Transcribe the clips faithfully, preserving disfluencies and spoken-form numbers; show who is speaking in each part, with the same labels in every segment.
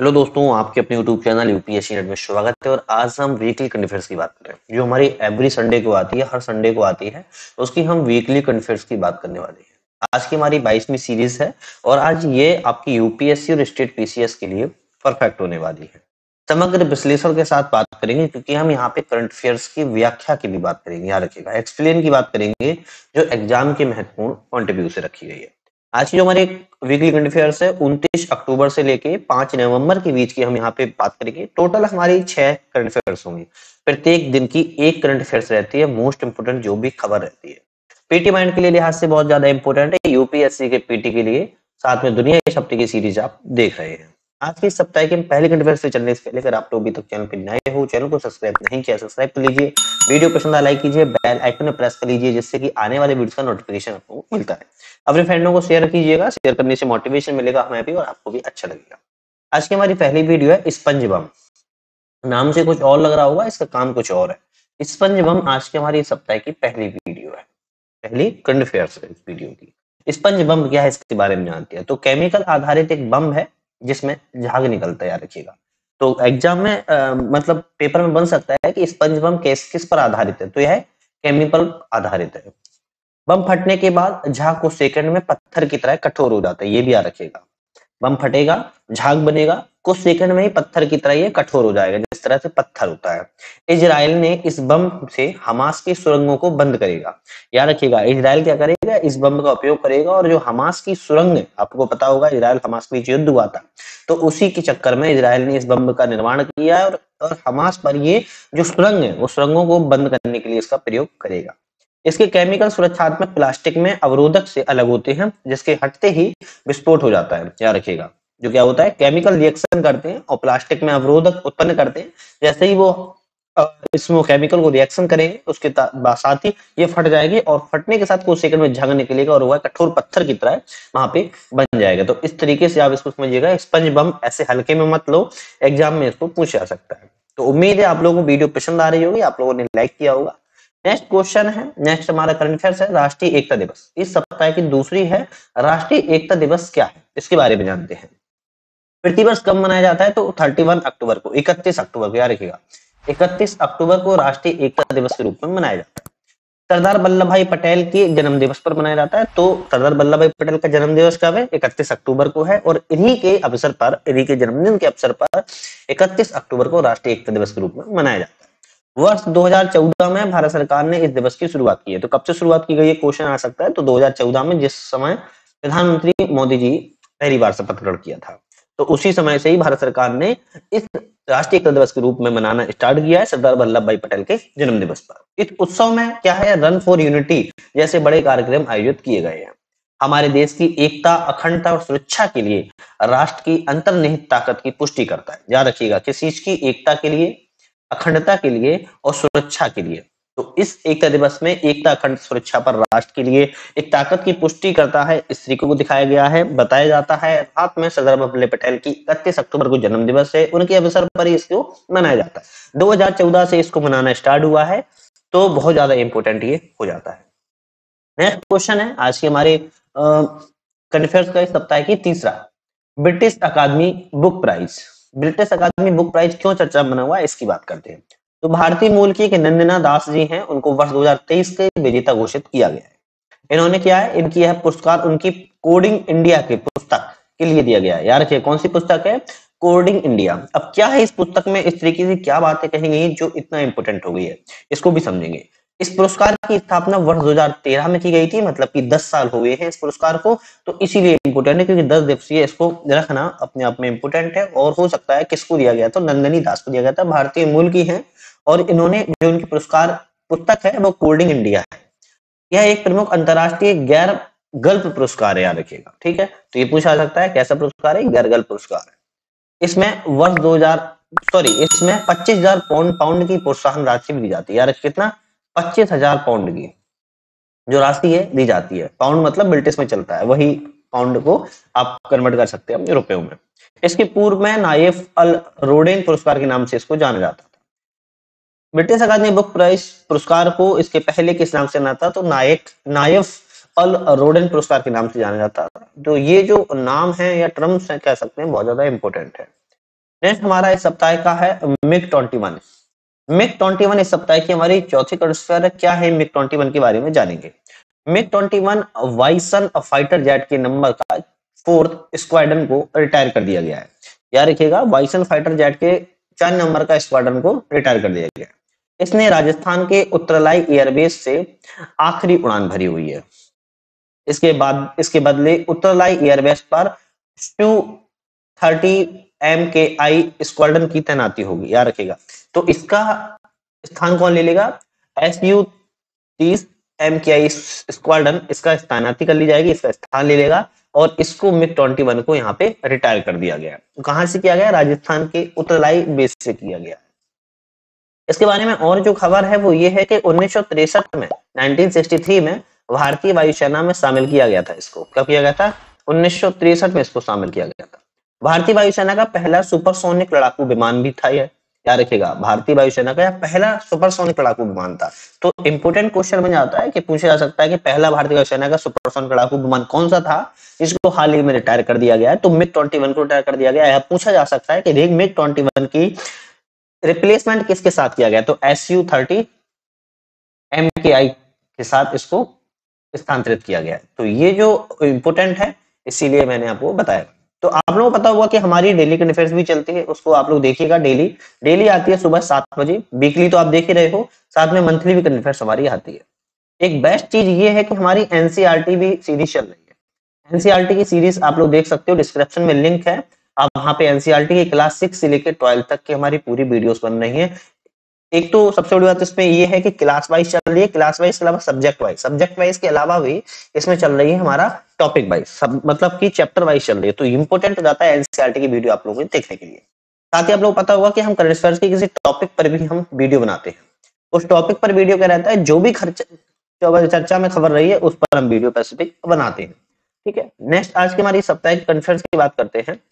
Speaker 1: Hello दोस्तों, आपके अपने यूट्यूब चैनल यूपीएससी नेट में स्वागत है। और आज हम वीकली करंट अफेयर्स की बात कर रहे हैं जो हमारी एवरी संडे को आती है, हर संडे को आती है। तो उसकी हम वीकली करंट अफेयर्स की बात करने वाले हैं। आज की हमारी बाईसवीं सीरीज है और आज ये आपकी यूपीएससी और स्टेट पीसीएस के लिए परफेक्ट होने वाली है। समग्र विश्लेषण के साथ बात करेंगे क्योंकि हम यहाँ पे करंट अफेयर्स की व्याख्या की भी बात करेंगे। याद रखिएगा, एक्सप्लेन की बात करेंगे जो एग्जाम के महत्वपूर्ण पॉइंट ऑफ व्यू से रखी गई है। आज की जो हमारी वीकली करंट अफेयर्स है उनतीस अक्टूबर से लेके पांच नवंबर के बीच की हम यहाँ पे बात करेंगे। टोटल हमारी छह करंट अफेयर्स होंगी। प्रत्येक दिन की एक करंट अफेयर्स रहती है, मोस्ट इंपोर्टेंट जो भी खबर रहती है। पीटी माइंड के लिए लिहाज से बहुत ज्यादा इंपोर्टेंट है, यूपीएससी के पीटी के लिए, साथ में दुनिया इस हफ्ते की सीरीज आप देख रहे हैं। आज के सप्ताह के पहले करंट अफेयर्स से चलने से पहले अगर आप लोग अभी तक चैनल पर नए हो, चैनल को सब्सक्राइब नहीं किया सब्सक्राइब कर लीजिए। वीडियो पसंद आया लाइक कीजिए, बेल आइकन में प्रेस कर लीजिए जिससे कि आने वाले वीडियो का नोटिफिकेशन आपको मिलता है। अपने फ्रेंडों को शेयर कीजिएगा, शेयर करने से मोटिवेशन मिलेगा हमें भी और आपको भी अच्छा लगेगा। आज की हमारी पहली वीडियो है स्पंज बम। नाम से कुछ और लग रहा होगा, इसका काम कुछ और है। स्पंज बम आज की हमारी सप्ताह की पहली वीडियो है, पहली करंट अफेयर्स है इस वीडियो की। स्पंज बम क्या है इसके बारे में जानते हैं। तो केमिकल आधारित एक बम है जिसमें झाग निकलता है, याद रखिएगा। तो एग्जाम में आ, मतलब पेपर में बन सकता है कि स्पंज बम किस किस पर आधारित है। तो यह केमिकल आधारित है। बम फटने के बाद झाग कुछ सेकंड में पत्थर की तरह कठोर हो जाता है, ये भी याद रखिएगा। बम फटेगा, झाग बनेगा, कुछ सेकंड में ही पत्थर की तरह ये कठोर हो जाएगा, जिस तरह से पत्थर होता है। इजराइल ने इस बम से हमास की सुरंगों को बंद करेगा। याद रखिएगा, इजराइल क्या करेगा, इस बम का उपयोग करेगा और जो हमास की सुरंग है, आपको पता होगा इजराइल हमास के बीच युद्ध हुआ था, तो उसी के चक्कर में इजराइल ने इस बम का निर्माण किया है और, और हमास पर ये जो सुरंग है वो सुरंगों को बंद करने के लिए इसका प्रयोग करेगा। इसके केमिकल सुरक्षात्मक प्लास्टिक में अवरोधक से अलग होते हैं जिसके हटते ही विस्फोट हो जाता है। याद रखिएगा, जो क्या होता है, केमिकल रिएक्शन करते हैं और प्लास्टिक में अवरोधक उत्पन्न करते हैं। जैसे ही वो इसमें केमिकल को रिएक्शन करेंगे उसके साथ ही ये फट जाएगी और फटने के साथ कुछ सेकंड में झग निकलेगा और वह कठोर पत्थर की तरह वहां पे बन जाएगा। तो इस तरीके से आप इसको समझिएगा। स्पंज बम ऐसे हल्के में मत लो, एग्जाम में इसको पूछा जा सकता है। तो उम्मीद है आप लोगों को वीडियो पसंद आ रही होगी, आप लोगों ने लाइक किया होगा। नेक्स्ट क्वेश्चन है, नेक्स्ट हमारा करंट अफेयर्स है राष्ट्रीय एकता दिवस। इस सप्ताह की दूसरी है राष्ट्रीय एकता दिवस क्या है, इसके बारे में जानते हैं। प्रतिवर्ष कब मनाया जाता है, तो इकतीस अक्टूबर को, इकतीस अक्टूबर को, याद रखिएगा इकतीस अक्टूबर को राष्ट्रीय एकता दिवस के रूप में मनाया जाता है। सरदार वल्लभ भाई पटेल के जन्म दिवस पर मनाया जाता है। तो सरदार वल्लभ भाई पटेल का जन्म दिवस कब है, इकतीस अक्टूबर को है। और इन्हीं के अवसर पर, इन्हीं के जन्मदिन के अवसर पर इकतीस अक्टूबर को राष्ट्रीय एकता दिवस के रूप में मनाया जाता है। वर्ष दो हज़ार चौदह में भारत सरकार ने इस दिवस की शुरुआत की है। तो कब से शुरुआत की गई है क्वेश्चन आ सकता है। तो दो हज़ार चौदह में, जिस समय प्रधानमंत्री मोदी जी पहली बार शपथ ग्रहण किया था, तो उसी समय से ही भारत सरकार ने इस राष्ट्रीय एकता दिवस के रूप में मनाना स्टार्ट किया है, सरदार वल्लभ भाई पटेल के जन्म दिवस पर। इस उत्सव में क्या है, रन फॉर यूनिटी जैसे बड़े कार्यक्रम आयोजित किए गए हैं। हमारे देश की एकता, अखंडता और सुरक्षा के लिए राष्ट्र की अंतर्निहित ताकत की पुष्टि करता है। याद रखिएगा, किस चीज की, एकता के लिए, अखंडता के लिए और सुरक्षा के लिए। तो इस एकता दिवस में एकता, अखंड, सुरक्षा पर राष्ट्र के लिए एक ताकत की पुष्टि करता है, इस तरीके को दिखाया गया है, बताया जाता है। साथ में सरदार वल्लभ पटेल की इकतीस अक्टूबर को जन्म दिवस है, उनके अवसर पर ही इसको मनाया जाता है। दो हज़ार चौदह से इसको मनाना स्टार्ट हुआ है, तो बहुत ज्यादा इंपॉर्टेंट ये हो जाता है। नेक्स्ट क्वेश्चन है आज की हमारे करंट अफेयर्स का इस सप्ताह की तीसरा, ब्रिटिश अकादमी बुक प्राइज। ब्रिटिश अकादमी बुक प्राइज क्यों चर्चा में बना हुआ है, इसकी बात करते हैं। तो भारतीय मूल की एक नंदना दास जी हैं, उनको वर्ष दो हज़ार तेईस के विजेता घोषित किया गया है। इन्होंने क्या है, इनकी यह पुरस्कार उनकी कोडिंग इंडिया की पुस्तक के लिए दिया गया है। याद रखिए, कौन सी पुस्तक है, कोडिंग इंडिया। अब क्या है इस पुस्तक में, इस तरीके से क्या बातें कही गई जो इतना इंपोर्टेंट हो गई है, इसको भी समझेंगे। इस पुरस्कार की स्थापना वर्ष दो हज़ार तेरह में की गई थी, मतलब कि दस साल हो गए हैं इस पुरस्कार को। तो इसीलिए इंपोर्टेंट है, क्योंकि दस दिवसीय इसको रखना अपने आप में इंपोर्टेंट है। और हो सकता है किसको दिया गया, तो नंदनी दास को दिया गया था, भारतीय मूल की है। और इन्होंने जो उनकी पुरस्कार पुस्तक है वो कोडिंग इंडिया है। यह एक प्रमुख अंतरराष्ट्रीय गैर गल्प पुरस्कार है, याद रखिएगा, ठीक है। तो ये पूछा जा सकता है कैसा पुरस्कार है, गैर गल्प पुरस्कार है। इसमें वर्ष दो हज़ार सॉरी इसमें पच्चीस हजार पाउंड पाउंड की प्रोत्साहन राशि भी दी जाती है। यार कितना, पच्चीस हजार पाउंड की जो राशि है दी जाती है। पाउंड मतलब ब्रिटिश में चलता है, वही पाउंड को आप कन्वर्ट कर सकते हैं रुपयों में। इसके पूर्व में नायफ अल रोडेन पुरस्कार के नाम से इसको जाना जाता था। ब्रिटिश अकादमी बुक प्राइज पुरस्कार को इसके पहले किस नाम से जाना था, तो नायक नायफ अल रोडेन पुरस्कार के नाम से जाना जाता था। तो ये जो नाम है या टर्म्स है, कह सकते हैं बहुत ज्यादा इंपॉर्टेंट है। नेक्स्ट हमारा इस सप्ताह का है MiG twenty one. MiG twenty one इस सप्ताह की हमारी चौथी करंट। क्या है मिग ट्वेंटी वन के बारे में जानेंगे। MiG twenty one bison fighter jet के नंबर का फोर्थ स्क्वाड्रन को रिटायर कर दिया गया है। याद रखिएगा, वाइसन फाइटर जेट के चार नंबर का स्क्वाड्रन को रिटायर कर दिया गया है। इसने राजस्थान के उत्तरलाई एयरबेस से आखिरी उड़ान भरी हुई है। इसके बाद इसके बदले उत्तरलाई एयरबेस पर two thirty M K I squadron की तैनाती होगी। याद रखिएगा, तो इसका स्थान कौन ले लेगा? एस यू तीस एम के आई स्क्वाड्रन इसका तैनाती कर ली जाएगी, इसका स्थान ले लेगा और इसको मिग ट्वेंटी वन को यहाँ पे रिटायर कर दिया गया। तो कहां से किया गया? राजस्थान के उत्तरलाई बेस से किया गया। इसके बारे में और जो खबर है वो ये है कि उन्नीस सौ तिरसठ में नाइनटीन सिक्सटी थ्री में भारतीय वायुसेना में शामिल किया गया था। इसको कब किया गया था? उन्नीस सौ तिरसठ में इसको शामिल किया गया था। भारतीय वायुसेना का पहला सुपरसोनिक लड़ाकू विमान भी था यह। याद रखिएगा, भारतीय वायुसेना का यह पहला सुपरसोनिक लड़ाकू विमान था। तो इंपोर्टेंट क्वेश्चन बन जाता है कि पूछा जा सकता है कि पहला भारतीय वायुसेना का सुपरसोनिक लड़ाकू विमान कौन सा था, इसको हाल ही में रिटायर कर दिया गया है। तो मिग ट्वेंटी वन को रिटायर कर दिया गया है। पूछा जा सकता है कि मिग ट्वेंटी वन की रिप्लेसमेंट किसके साथ किया गया? तो S U thirty M K आई के साथ इसको स्थानांतरित किया गया है। तो ये जो इंपोर्टेंट है इसीलिए मैंने आपको बताया। तो आप लोगों को पता होगा कि हमारी डेली करंट अफेयर्स भी चलती है, उसको आप लोग देखिएगा। डेली डेली आती है सुबह सात बजे। वीकली तो आप देख ही रहे हो, साथ में मंथली भी करंट अफेयर्स हमारी आती है। एक बेस्ट चीज ये है कि हमारी एनसीईआरटी भी सीरीज चल रही है। एनसीईआरटी की सीरीज आप लोग देख सकते हो, डिस्क्रिप्शन में लिंक है। आप वहां पे एनसीईआरटी की क्लास सिक्स से लेकर ट्वेल्थ तक की हमारी पूरी वीडियोस बन रही है। एक तो सबसे बड़ी बात इसमें ये है कि क्लास वाइज चल रही है, क्लास वाइज के अलावा सब्जेक्ट वाइज, सब्जेक्ट वाइज के अलावा भी इसमें चल रही है हमारा टॉपिक वाइज, सब मतलब कि चैप्टर वाइज चल रही है। तो इंपोर्टेंट हो जाता है एनसीईआरटी की वीडियो आप लोगों को देखने के लिए। साथ ही आप लोग पता होगा कि हम करंट अफेयर्स की किसी टॉपिक पर भी हम वीडियो बनाते हैं। उस टॉपिक पर वीडियो क्या रहता है, जो भी खर्चा चर्चा में खबर रही है उस पर हम वीडियो स्पेसिफिक बनाते हैं। ठीक है, नेक्स्ट आज की हमारी सप्ताह की करंट अफेयर्स की बात करते हैं।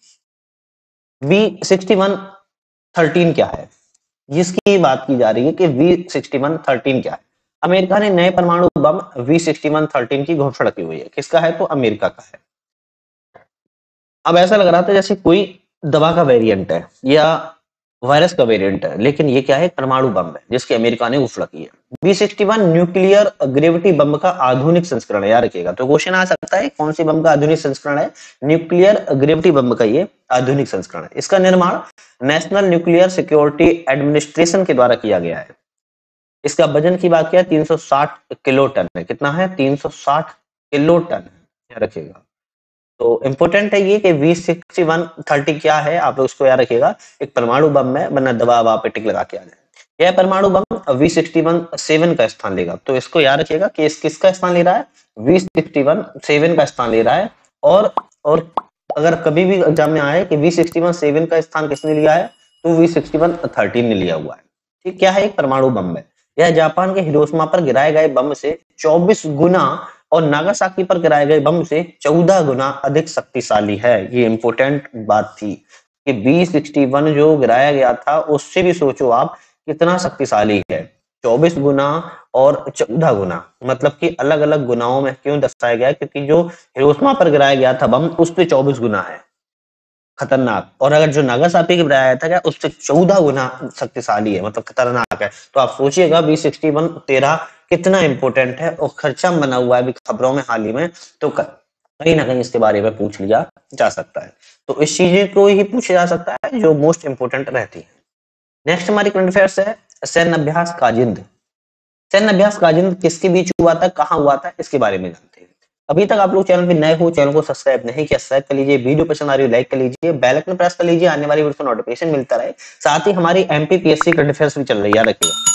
Speaker 1: वी सिक्सटी वन थर्टीन क्या है, जिसकी बात की जा रही है कि वी सिक्सटी वन थर्टीन क्या है। अमेरिका ने नए परमाणु बम वी सिक्सटी वन थर्टीन की घोषणा की हुई है। किसका है? तो अमेरिका का है। अब ऐसा लग रहा था जैसे कोई दवा का वेरिएंट है या वायरस का वेरिएंट है, लेकिन ये क्या है? परमाणु बम है जिसकी अमेरिका ने घोषणा की है। B sixty one nuclear gravity बम का आधुनिक संस्करण है। याद रखिएगा, तो क्वेश्चन आ सकता है कौन सी बम का आधुनिक संस्करण है? न्यूक्लियर ग्रेविटी बम का ये आधुनिक संस्करण है। इसका निर्माण नेशनल न्यूक्लियर सिक्योरिटी एडमिनिस्ट्रेशन के द्वारा किया गया है। इसका वजन की बात किया तीन सौ साठ किलो टन है। कितना है? तीन सौ साठ किलो टन। याद रखिएगा, तो इंपोर्टेंट है ये कि वी सिक्सटी वन थर्टी क्या है, आप लोग इसको याद रखिएगा। एक परमाणु बम है, वरना दवा वहां पे टिक लगा के आ जाए। यह परमाणु बम वी सिक्सटी वन सेवन का स्थान लेगा। तो इसको याद रखिएगा कि इस किसका स्थान ले रहा है? वी सिक्सटी वन सेवन का स्थान ले रहा है। और और अगर कभी भी एग्जाम में आए कि वी सिक्सटी वन सेवन का स्थान किसने लिया है, तो वी सिक्सटी वन थर्टीन ने लिया हुआ है। ठीक, क्या है? एक परमाणु बम है। यह जापान के हिरोशिमा पर गिराए गए बम से चौबीस गुना और नागासाकी पर गिराए गए बम से चौदह गुना अधिक शक्तिशाली है। ये इंपोर्टेंट बात थी कि बी सिक्सटी वन जो गिराया गया था उससे भी सोचो आप कितना शक्तिशाली है। चौबीस गुना और चौदह गुना, मतलब कि अलग अलग गुनाओं में क्यों दर्शाया गया? क्योंकि जो हिरोशिमा पर गिराया गया था बम उस पे चौबीस गुना है खतरनाक, और अगर जो नागासाकी के गिराया था क्या उससे चौदह गुना शक्तिशाली है, मतलब खतरनाक है। तो आप सोचिएगा बी सिक्सटी वन तेरह कितना इंपोर्टेंट है और खर्चा बना हुआ है अभी खबरों में हाल ही में। तो कहीं ना कहीं इसके बारे में पूछ लिया जा सकता है। तो इस चीज को ही पूछा जा सकता है जो मोस्ट इंपोर्टेंट रहती है। नेक्स्ट हमारी करंट अफेयर्स है सैन्य अभ्यास काजिंद। सैन्य अभ्यास काजिंद किसके बीच हुआ था, कहां हुआ था, इसके बारे में जानते हैं। अभी तक आप लोग चैनल पे नए हो, चैनल को सब्सक्राइब नहीं किया, सब्सक्राइब कर लीजिए। वीडियो पसंद आ रही है लाइक कर लीजिए, बेल आइकन प्रेस कर लीजिए, आने वाली वीडियो को नोटिफिकेशन मिलता रहे। साथ ही हमारी एमपीपीएससी करंट अफेयर्स भी चल रही है, याद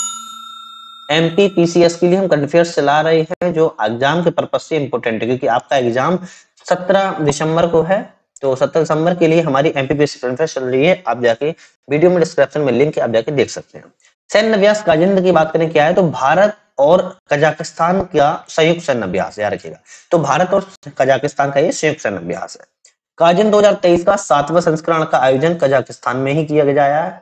Speaker 1: रखिएगा। एमपीपीसीएस के लिए हम करंट अफेयर्स चला रहे हैं जो एग्जाम के पर्पज से इंपोर्टेंट है, क्योंकि आपका एग्जाम सत्रह दिसंबर को है। तो सत्रह दिसंबर के लिए हमारी एमपीपीएससी करंट अफेयर्स चल रही है। आप जाके वीडियो में डिस्क्रिप्शन में लिंक है, आप जाके देख सकते हैं। सैन्य अभ्यास काजिंद की बात करें क्या है, तो भारत और कजाकिस्तान का संयुक्त सैन्य अभ्यास, याद रखिएगा। तो भारत और कजाकिस्तान का ये संयुक्त सैन्य अभ्यास है। काजिंद दो हज़ार तेईस का सातवां संस्करण का आयोजन कजाकिस्तान में ही किया गया है,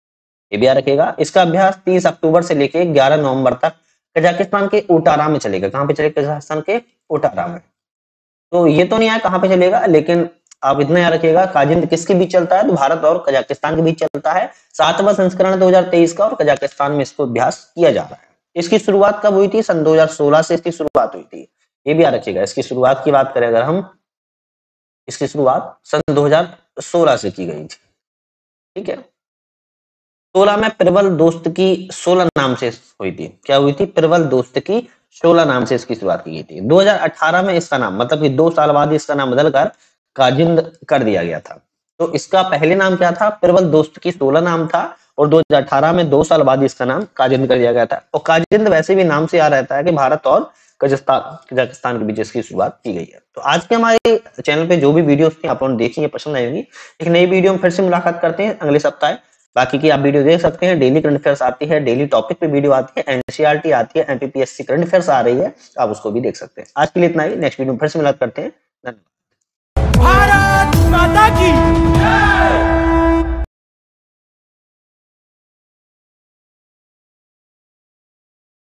Speaker 1: ये भी याद रखिएगा। इसका अभ्यास तीस अक्टूबर से लेकर ग्यारह नवंबर तक कजाकिस्तान के उटारा में चलेगा। कहां पे चलेगा? कजाकिस्तान के उटारा में। तो ये तो नहीं आया कहां पे चलेगा, लेकिन आप इतना याद रखिएगा, काजिंद किसके बीच चलता है, तो भारत और कजाकिस्तान के बीच चलता है। सातवां संस्करण दो हज़ार तेईस का, और कजाकिस्तान में इसको अभ्यास किया जा रहा है। इसकी शुरुआत कब हुई थी, सन दो हज़ार सोलह से इसकी शुरुआत हुई थी। ये भी याद रखिएगा, इसकी शुरुआत की बात करें अगर हम, इसकी शुरुआत सन दो हज़ार सोलह से की गई थी। ठीक है, सोलह में प्रबल दोस्त की सोलह नाम से हुई थी। क्या हुई थी, प्रबल दोस्त की सोलह नाम से इसकी शुरुआत की गई थी। दो हज़ार अठारह में इसका नाम, मतलब कि दो साल बाद इसका नाम बदलकर काजिंद कर दिया गया था। तो इसका पहले नाम क्या था, प्रबल दोस्त की सोलह नाम था, और दो हज़ार अठारह में दो साल बाद इसका नाम काजिंद कर दिया गया था। और काजिंद वैसे भी नाम से याद रहता है कि भारत और कजाकिस्तान कजाकिस्तान के बीच इसकी शुरुआत की गई है। तो आज के हमारे चैनल पे जो भी वीडियोस थी आप लोगों ने देखी है, पसंद आएगी। एक नई वीडियो में फिर से मुलाकात करते हैं अगले सप्ताह। बाकी की आप वीडियो देख सकते हैं, डेली करंट अफेयर्स आती है, डेली टॉपिक पे वीडियो आती है, एनसीईआरटी आती है, एमपीपीएससी करंट अफेयर्स आ रही है, आप उसको भी देख सकते हैं। आज के लिए इतना ही, नेक्स्ट वीडियो में फिर से मुलाकात करते हैं। धन्यवाद।
Speaker 2: भारत माता की